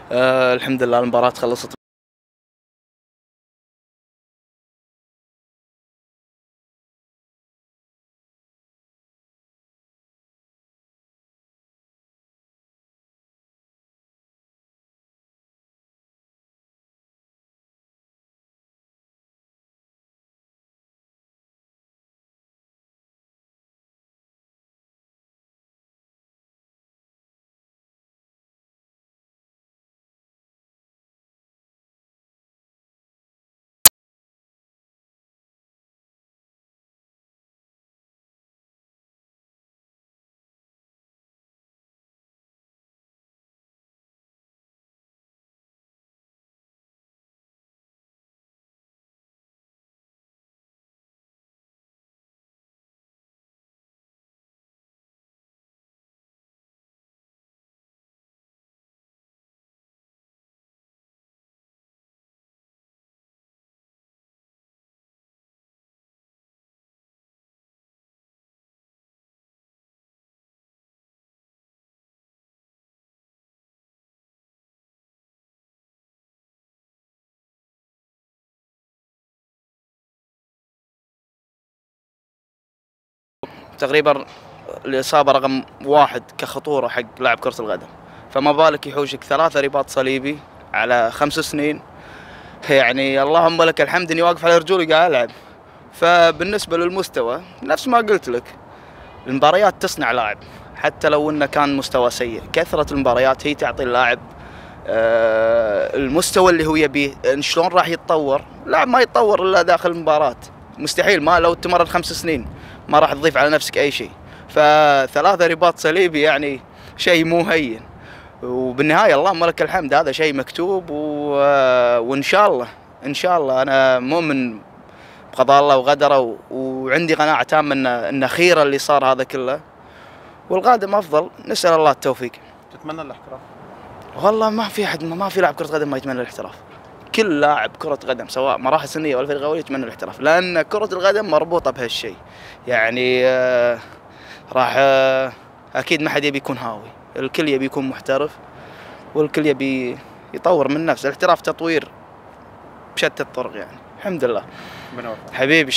الحمد لله المباراة خلصت. تقريبا الإصابة رقم 1 كخطورة حق لاعب كرة القدم، فما بالك يحوشك 3 رباط صليبي على 5 سنين. يعني اللهم لك الحمد اني واقف على رجولي قاعد العب. فبالنسبة للمستوى نفس ما قلت لك، المباريات تصنع لاعب حتى لو انه كان مستوى سيء. كثرة المباريات هي تعطي اللاعب المستوى اللي هو يبيه. شلون راح يتطور؟ لاعب ما يتطور الا داخل المباراة، مستحيل. ما لو تمرن 5 سنين ما راح تضيف على نفسك اي شيء. ف3 رباط صليبي يعني شيء مو هين، وبالنهاية اللهم لك الحمد هذا شيء مكتوب. وان شاء الله ان شاء الله انا مؤمن بقضاء الله وقدره، وعندي قناعة تامة ان خير اللي صار هذا كله، والقادم افضل. نسأل الله التوفيق. تتمنى الاحتراف؟ والله ما في احد، ما في لاعب كرة قدم ما يتمنى الاحتراف. كل لاعب كرة قدم سواء مراحل سنية ولا فريق أول يتمنى الاحتراف، لأن كرة القدم مربوطة بهالشيء. يعني راح أكيد ما حد يبي يكون هاوي، الكل يبي يكون محترف، والكل يبي يطور من نفسه. الاحتراف تطوير بشتى الطرق يعني. الحمد لله. حبيبي.